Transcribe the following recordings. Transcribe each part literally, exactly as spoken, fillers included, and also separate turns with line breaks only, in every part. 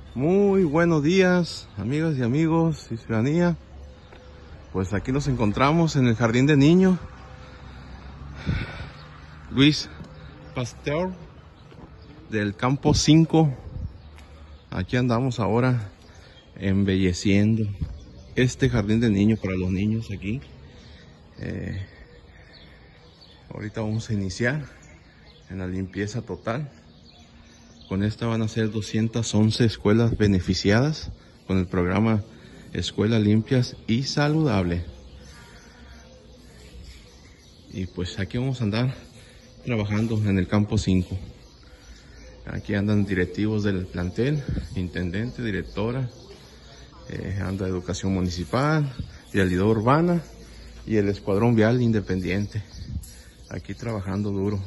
Muy buenos días, amigas y amigos y ciudadanía. Pues aquí nos encontramos en el jardín de niños Luis Pasteur del campo cinco. Aquí andamos ahora embelleciendo este jardín de niños para los niños aquí. Eh, ahorita vamos a iniciar en la limpieza total. Con esta van a ser doscientas once escuelas beneficiadas con el programa Escuelas Limpias y Saludables. Y pues aquí vamos a andar trabajando en el campo cinco. Aquí andan directivos del plantel, intendente, directora, eh, anda educación municipal, vialidad urbana y el escuadrón vial independiente. Aquí trabajando duro.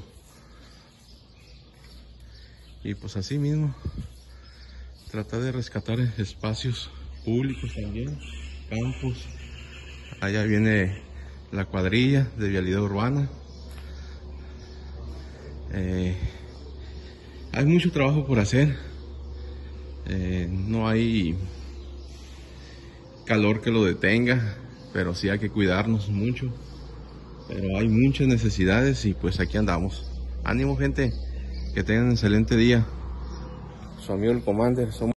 Y pues así mismo, tratar de rescatar espacios públicos también, campos. Allá viene la cuadrilla de vialidad urbana. Eh, hay mucho trabajo por hacer. Eh, no hay calor que lo detenga, pero sí hay que cuidarnos mucho. Pero hay muchas necesidades y pues aquí andamos. Ánimo, gente, que tengan un excelente día. Su amigo el Commander, somos